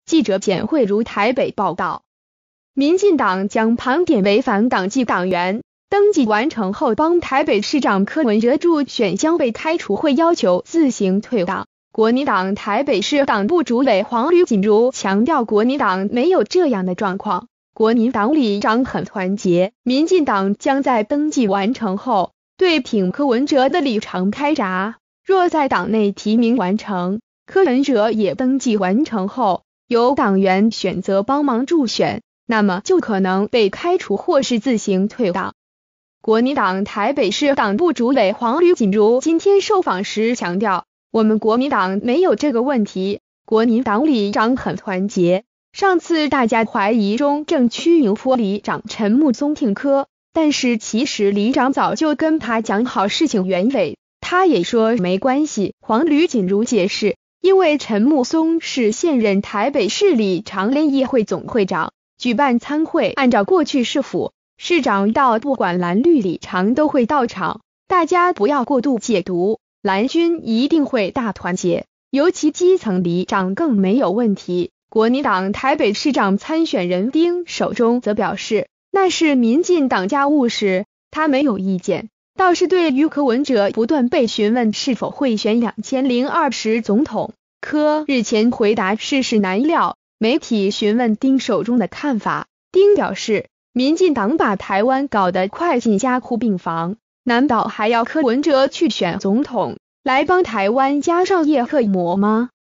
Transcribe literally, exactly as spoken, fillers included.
记者简慧如台北报道，民进党将盘点违反党纪党员登记完成后帮台北市长柯文哲助选将被开除，会要求自行退党。国民党台北市党部主委黄吕锦如强调，国民党没有这样的状况，国民党里长很团结，民进党将在登记完成后对挺柯文哲的立场开闸。若在党内提名完成，柯文哲也登记完成后，由党员选择帮忙助选，那么就可能被开除或是自行退党。国民党台北市党部主委黄吕锦如今天受访时强调，我们国民党没有这个问题，国民党里长很团结。上次大家怀疑中正区营副里长陈木松挺柯，但是其实里长早就跟他讲好事情原委，他也说没关系。黄吕锦如解释，因为陈木松是现任台北市里长联谊会总会长，举办参会按照过去市府市长到不管蓝绿里长都会到场，大家不要过度解读，蓝军一定会大团结，尤其基层里长更没有问题。国民党台北市长参选人丁守中则表示，那是民进党家务事，他没有意见。倒是对于柯文哲不断被询问是否会选两千零二十总统，柯日前回答世事难料，媒体询问丁守中的看法，丁表示，民进党把台湾搞得快进加护病房，难道还要柯文哲去选总统来帮台湾加上叶克膜吗？